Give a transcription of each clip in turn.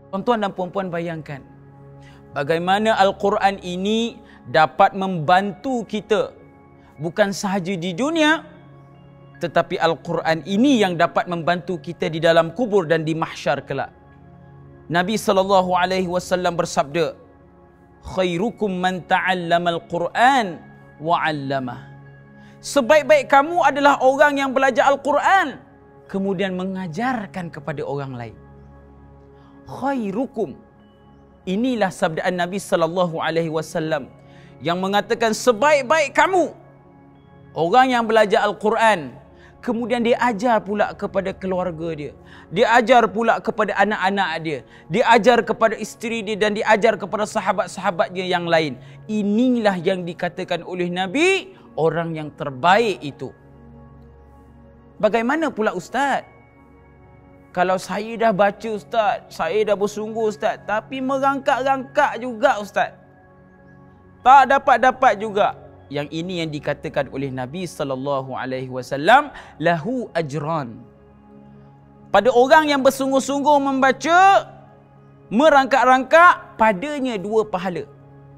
Tuan-tuan dan puan-puan, bayangkan bagaimana Al-Quran ini dapat membantu kita bukan sahaja di dunia, tetapi Al-Quran ini yang dapat membantu kita di dalam kubur dan di mahsyar kelak. Nabi SAW bersabda, khairukum man ta'allama al-Quran wa 'allamah. Sebaik-baik kamu adalah orang yang belajar Al-Quran kemudian mengajarkan kepada orang lain. Khairukum, inilah sabdaan Nabi SAW yang mengatakan sebaik-baik kamu orang yang belajar Al-Quran kemudian dia ajar pula kepada keluarga dia, dia ajar pula kepada anak-anak dia, dia ajar kepada isteri dia dan dia ajar kepada sahabat-sahabatnya yang lain. Inilah yang dikatakan oleh Nabi orang yang terbaik itu. Bagaimana pula ustaz? Kalau saya dah baca ustaz, saya dah bersungguh ustaz, tapi merangkak-rangkak juga ustaz, tak dapat-dapat juga. Yang ini yang dikatakan oleh Nabi SAW, lahu ajran. Pada orang yang bersungguh-sungguh membaca, merangkak-rangkak, padanya 2 pahala.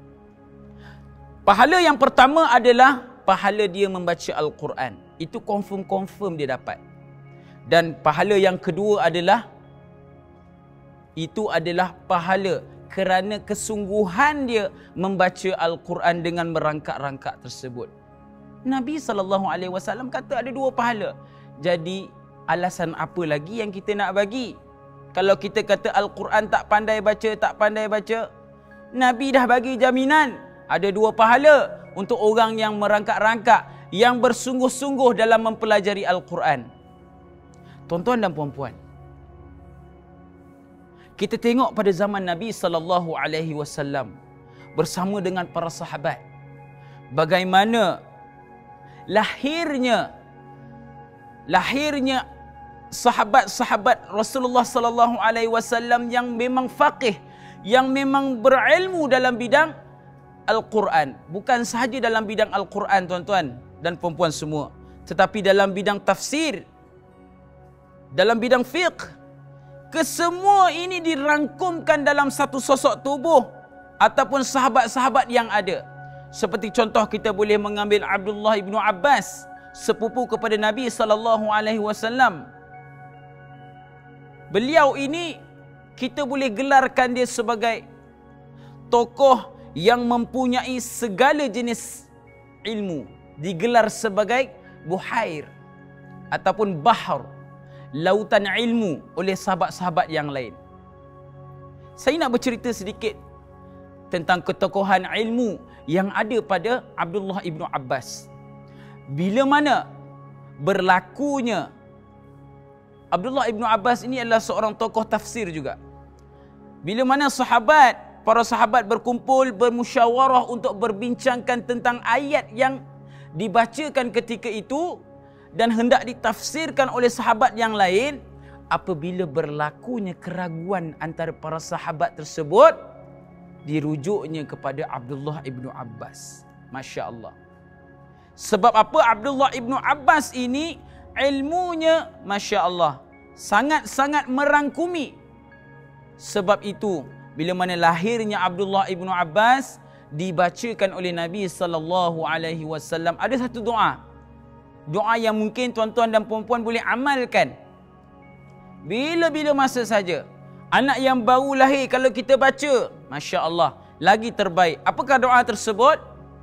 Pahala yang pertama adalah pahala dia membaca Al-Quran. Itu confirm dia dapat. Dan pahala yang kedua adalah, itu adalah pahala kerana kesungguhan dia membaca Al-Quran dengan merangkak-rangkak tersebut. Nabi SAW kata ada 2 pahala. Jadi alasan apa lagi yang kita nak bagi? Kalau kita kata Al-Quran tak pandai baca, Nabi dah bagi jaminan ada 2 pahala untuk orang yang merangkak-rangkak, yang bersungguh-sungguh dalam mempelajari Al-Quran. Tuan-tuan dan puan-puan, kita tengok pada zaman Nabi SAW bersama dengan para sahabat, bagaimana lahirnya sahabat-sahabat Rasulullah SAW yang memang faqih, yang memang berilmu dalam bidang Al-Quran. Bukan sahaja dalam bidang Al-Quran tuan-tuan dan puan-puan semua, tetapi dalam bidang tafsir, dalam bidang fiqh. Kesemua ini dirangkumkan dalam satu sosok tubuh ataupun sahabat-sahabat yang ada. Seperti contoh kita boleh mengambil Abdullah ibnu Abbas, sepupu kepada Nabi SAW. Beliau ini kita boleh gelarkan dia sebagai tokoh yang mempunyai segala jenis ilmu. Digelar sebagai buhair ataupun bahar, lautan ilmu oleh sahabat-sahabat yang lain. Saya nak bercerita sedikit tentang ketokohan ilmu yang ada pada Abdullah ibnu Abbas. Bila mana berlakunya, Abdullah ibnu Abbas ini adalah seorang tokoh tafsir juga. Bila mana para sahabat berkumpul, bermusyawarah untuk berbincangkan tentang ayat yang dibacakan ketika itu dan hendak ditafsirkan oleh sahabat yang lain, apabila berlakunya keraguan antara para sahabat tersebut, dirujuknya kepada Abdullah ibnu Abbas. Masya Allah. Sebab apa? Abdullah ibnu Abbas ini ilmunya Masya Allah sangat-sangat merangkumi. Sebab itu bila mana lahirnya Abdullah ibnu Abbas, dibacakan oleh Nabi SAW ada satu doa. Doa yang mungkin tuan-tuan dan puan-puan boleh amalkan bila-bila masa saja. Anak yang baru lahir kalau kita baca, Masya Allah, lagi terbaik. Apakah doa tersebut?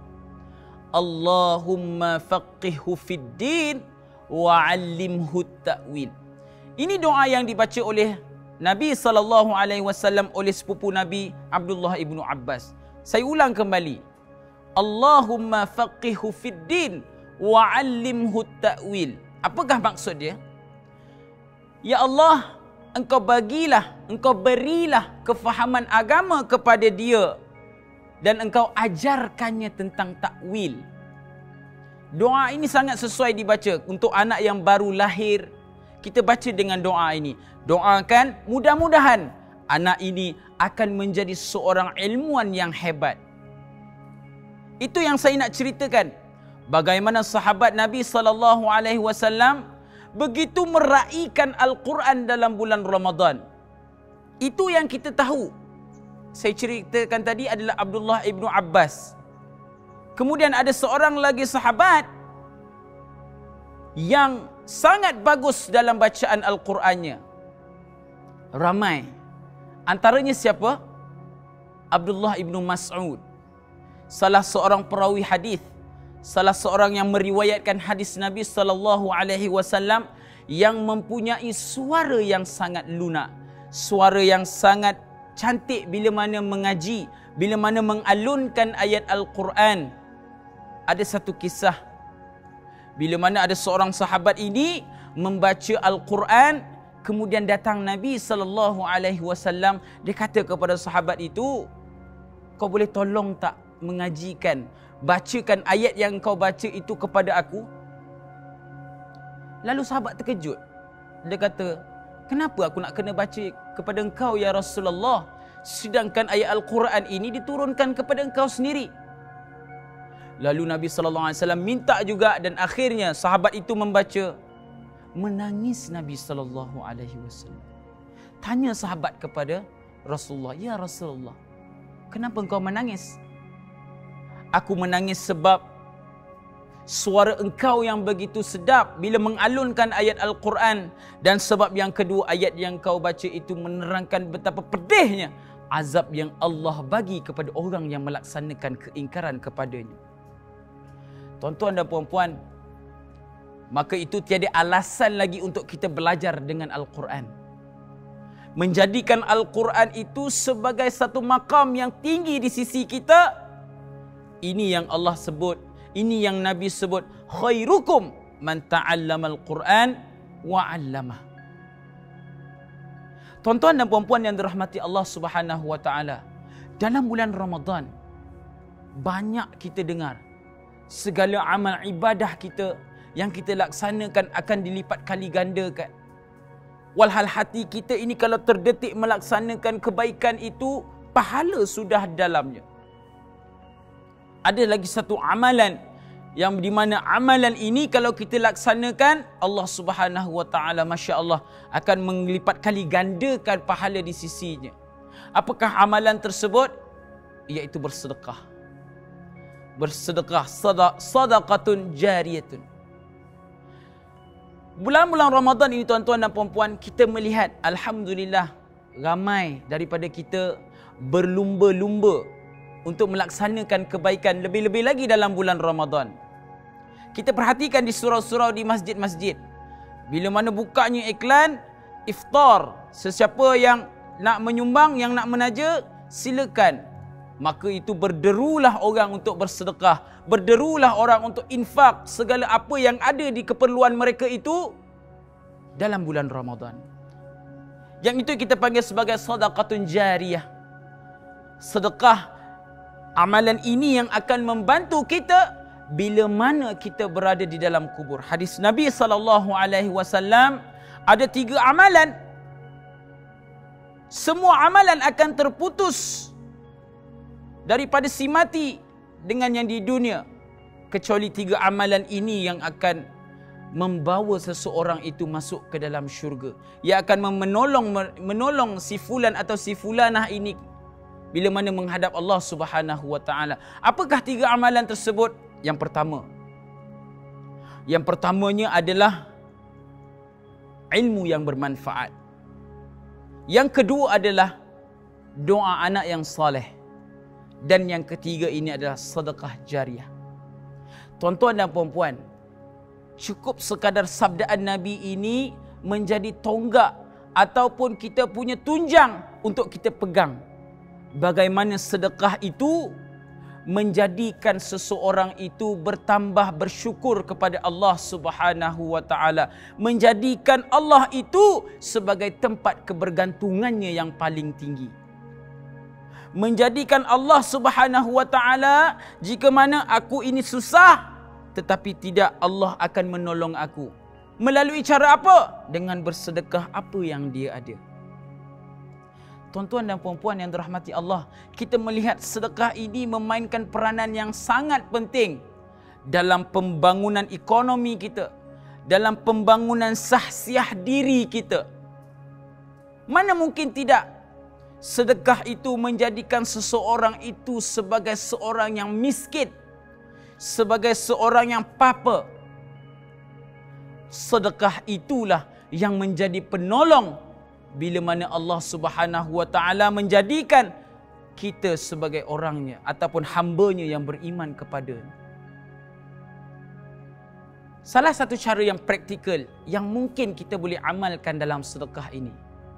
Allahumma faqihhu fid din wa 'allimhu ta'wil. Ini doa yang dibaca oleh Nabi SAW oleh sepupu Nabi Abdullah ibnu Abbas. Saya ulang kembali. Allahumma faqihhu fid din wa 'allimhu ta'wil. Apakah maksud dia? Ya Allah, Engkau berilah kefahaman agama kepada dia dan Engkau ajarkannya tentang takwil. Doa ini sangat sesuai dibaca untuk anak yang baru lahir. Kita baca dengan doa ini. Doakan mudah-mudahan anak ini akan menjadi seorang ilmuwan yang hebat. Itu yang saya nak ceritakan. Bagaimana sahabat Nabi SAW begitu meraihkan Al-Quran dalam bulan Ramadan. Itu yang kita tahu. Saya ceritakan tadi adalah Abdullah ibnu Abbas. Kemudian ada seorang lagi sahabat yang sangat bagus dalam bacaan Al-Qurannya. Ramai. Antaranya siapa? Abdullah ibnu Mas'ud. Salah seorang perawi hadis, salah seorang yang meriwayatkan hadis Nabi SAW yang mempunyai suara yang sangat lunak, suara yang sangat cantik bila mana mengaji, bila mana mengalunkan ayat Al-Quran. Ada satu kisah, bila mana ada seorang sahabat ini membaca Al-Quran, kemudian datang Nabi SAW, dia kata kepada sahabat itu, kau boleh tolong tak mengajikan, bacakan ayat yang kau baca itu kepada aku? Lalu sahabat terkejut. Dia kata, kenapa aku nak kena baca kepada engkau ya Rasulullah, sedangkan ayat Al-Quran ini diturunkan kepada engkau sendiri? Lalu Nabi SAW minta juga, dan akhirnya sahabat itu membaca. Menangis Nabi SAW. Tanya sahabat kepada Rasulullah, ya Rasulullah, kenapa engkau menangis? Aku menangis sebab suara engkau yang begitu sedap bila mengalunkan ayat Al-Quran, dan sebab yang kedua, ayat yang kau baca itu menerangkan betapa pedihnya azab yang Allah bagi kepada orang yang melaksanakan keingkaran kepadanya. Tuan-tuan dan puan-puan, maka itu tiada alasan lagi untuk kita belajar dengan Al-Quran. Menjadikan Al-Quran itu sebagai satu makam yang tinggi di sisi kita. Ini yang Allah sebut, ini yang Nabi sebut, khairukum man ta'allama al-Quran wa 'allamah. Tuan-tuan dan puan-puan yang dirahmati Allah Subhanahu wa taala, dalam bulan Ramadan banyak kita dengar segala amal ibadah kita yang kita laksanakan akan dilipat kali gandakan. Walhal hati kita ini kalau terdetik melaksanakan kebaikan itu, pahala sudah dalamnya. Ada lagi satu amalan yang di mana amalan ini kalau kita laksanakan, Allah Subhanahu wa taala masya-Allah akan melipat kali gandakan pahala di sisinya. Apakah amalan tersebut? Iaitu bersedekah. Bersedekah, sadaqatun jariyatun. Bulan-bulan Ramadan ini tuan-tuan dan puan-puan, kita melihat alhamdulillah ramai daripada kita berlumba-lumba untuk melaksanakan kebaikan, lebih-lebih lagi dalam bulan Ramadan. Kita perhatikan di surau-surau di masjid-masjid, bila mana bukanya iklan iftar, sesiapa yang nak menyumbang, yang nak menaja, silakan. Maka itu berderulah orang untuk bersedekah, berderulah orang untuk infak segala apa yang ada di keperluan mereka itu dalam bulan Ramadan. Yang itu kita panggil sebagai sadaqatun jariyah. Sedekah, amalan ini yang akan membantu kita bila mana kita berada di dalam kubur. Hadis Nabi SAW, ada 3 amalan. Semua amalan akan terputus daripada si mati dengan yang di dunia, kecuali 3 amalan ini yang akan membawa seseorang itu masuk ke dalam syurga. Ia akan menolong si fulan atau si fulanah ini bila mana menghadap Allah Subhanahu wa taala. Apakah 3 amalan tersebut? Yang pertamanya adalah ilmu yang bermanfaat. Yang kedua adalah doa anak yang saleh. Dan yang ketiga ini adalah sedekah jariah. Tuan-tuan dan puan-puan, cukup sekadar sabdaan Nabi ini menjadi tonggak ataupun kita punya tunjang untuk kita pegang. Bagaimana sedekah itu menjadikan seseorang itu bertambah bersyukur kepada Allah Subhanahu wa taala, menjadikan Allah itu sebagai tempat kebergantungannya yang paling tinggi. Menjadikan Allah Subhanahu wa taala, jika mana aku ini susah, tetapi tidak, Allah akan menolong aku. Melalui cara apa? Dengan bersedekah apa yang dia ada. Tuan-tuan dan puan-puan yang dirahmati Allah, kita melihat sedekah ini memainkan peranan yang sangat penting dalam pembangunan ekonomi kita, dalam pembangunan sahsiah diri kita. Mana mungkin tidak sedekah itu menjadikan seseorang itu sebagai seorang yang miskin, sebagai seorang yang papa. Sedekah itulah yang menjadi penolong bila mana Allah Subhanahu wa taala menjadikan kita sebagai orangnya ataupun hamba-Nya yang beriman kepada-Nya. Salah satu cara yang praktikal yang mungkin kita boleh amalkan dalam sedekah ini,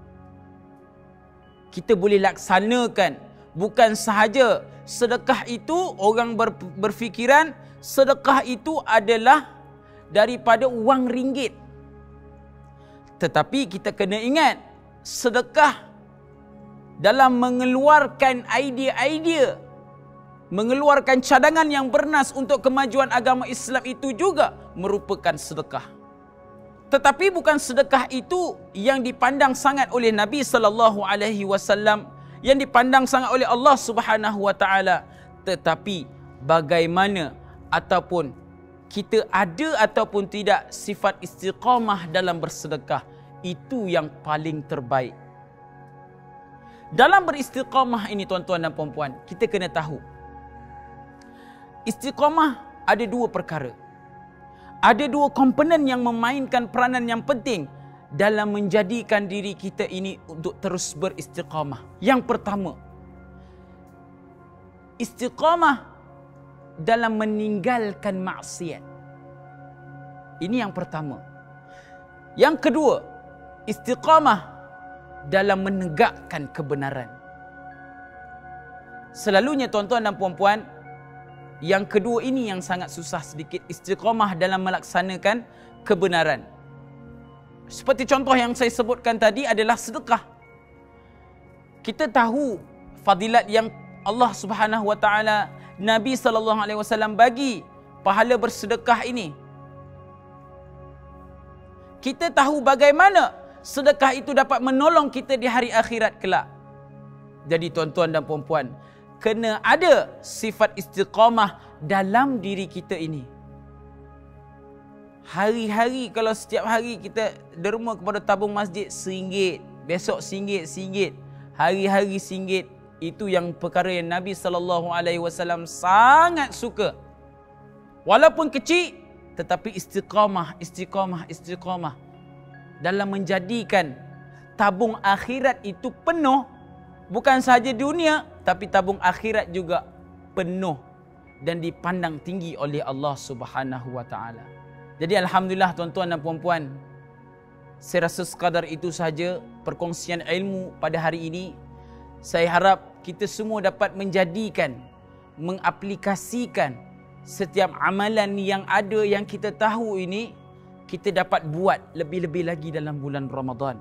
kita boleh laksanakan. Bukan sahaja sedekah itu orang berfikiran sedekah itu adalah daripada wang ringgit. Tetapi kita kena ingat, sedekah dalam mengeluarkan idea-idea, mengeluarkan cadangan yang bernas untuk kemajuan agama Islam itu juga merupakan sedekah. Tetapi bukan sedekah itu yang dipandang sangat oleh Nabi sallallahu alaihi wasallam, yang dipandang sangat oleh Allah Subhanahu wa taala, tetapi bagaimana ataupun kita ada ataupun tidak sifat istiqamah dalam bersedekah, itu yang paling terbaik. Dalam beristiqamah ini tuan-tuan dan puan-puan, kita kena tahu istiqamah ada dua perkara. Ada dua komponen yang memainkan peranan yang penting dalam menjadikan diri kita ini untuk terus beristiqamah. Yang pertama, istiqamah dalam meninggalkan maksiat. Ini yang pertama. Yang kedua, istiqamah dalam menegakkan kebenaran. Selalunya tuan-tuan dan puan-puan, yang kedua ini yang sangat susah sedikit, istiqamah dalam melaksanakan kebenaran. Seperti contoh yang saya sebutkan tadi adalah sedekah. Kita tahu fadilat yang Allah Subhanahu wa taala, Nabi sallallahu alaihi wasallam bagi pahala bersedekah ini. Kita tahu bagaimana sedekah itu dapat menolong kita di hari akhirat kelak. Jadi tuan-tuan dan puan-puan, kena ada sifat istiqamah dalam diri kita ini. Hari-hari, kalau setiap hari kita derma kepada tabung masjid RM1, besok RM1, hari-hari RM1, itu yang perkara yang Nabi SAW sangat suka. Walaupun kecil, tetapi istiqamah dalam menjadikan tabung akhirat itu penuh. Bukan sahaja dunia, tapi tabung akhirat juga penuh dan dipandang tinggi oleh Allah Subhanahu wa taala. Jadi alhamdulillah tuan-tuan dan puan-puan, saya rasa sekadar itu sahaja perkongsian ilmu pada hari ini. Saya harap kita semua dapat menjadikan, mengaplikasikan setiap amalan yang ada yang kita tahu ini, kita dapat buat lebih-lebih lagi dalam bulan Ramadan.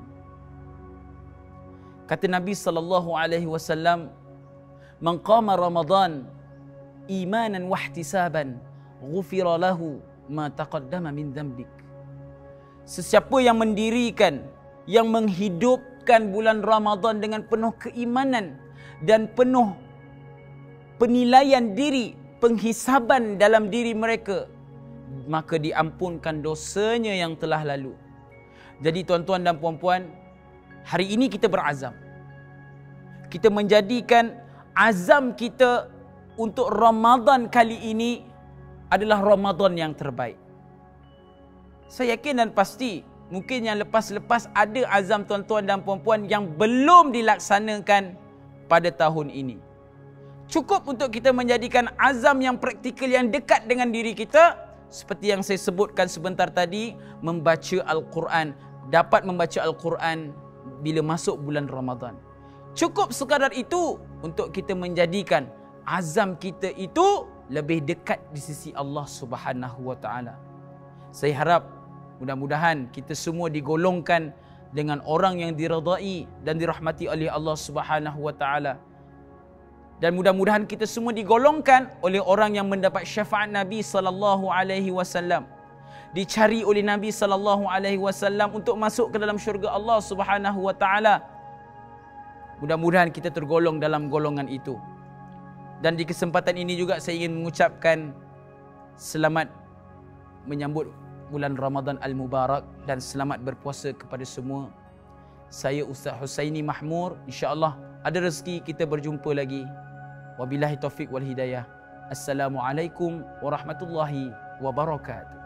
Kata Nabi sallallahu alaihi wasallam, "Man qama Ramadan imanan wa ihtisaban, ghufira lahu ma taqaddama min dhanbik." Sesiapa yang mendirikan, yang menghidupkan bulan Ramadan dengan penuh keimanan dan penuh penilaian diri, penghisaban dalam diri mereka, maka diampunkan dosanya yang telah lalu. Jadi tuan-tuan dan puan-puan, hari ini kita berazam. Kita menjadikan azam kita untuk Ramadan kali ini adalah Ramadan yang terbaik. Saya yakin dan pasti, mungkin yang lepas-lepas ada azam tuan-tuan dan puan-puan yang belum dilaksanakan pada tahun ini. Cukup untuk kita menjadikan azam yang praktikal yang dekat dengan diri kita, seperti yang saya sebutkan sebentar tadi, membaca Al-Quran. Dapat membaca Al-Quran bila masuk bulan Ramadan. Cukup sekadar itu untuk kita menjadikan azam kita itu lebih dekat di sisi Allah Subhanahu wa taala. Saya harap mudah-mudahan kita semua digolongkan dengan orang yang diridai dan dirahmati oleh Allah Subhanahu wa taala. Dan mudah-mudahan kita semua digolongkan oleh orang yang mendapat syafaat Nabi sallallahu alaihi wasallam. Dicari oleh Nabi sallallahu alaihi wasallam untuk masuk ke dalam syurga Allah Subhanahu wa taala. Mudah-mudahan kita tergolong dalam golongan itu. Dan di kesempatan ini juga saya ingin mengucapkan selamat menyambut bulan Ramadan Al-Mubarak dan selamat berpuasa kepada semua. Saya Ustaz Husaini Mahmur, insya-Allah ada rezeki kita berjumpa lagi. Wabillahi taufik wal hidayah. Assalamualaikum warahmatullahi wabarakatuh.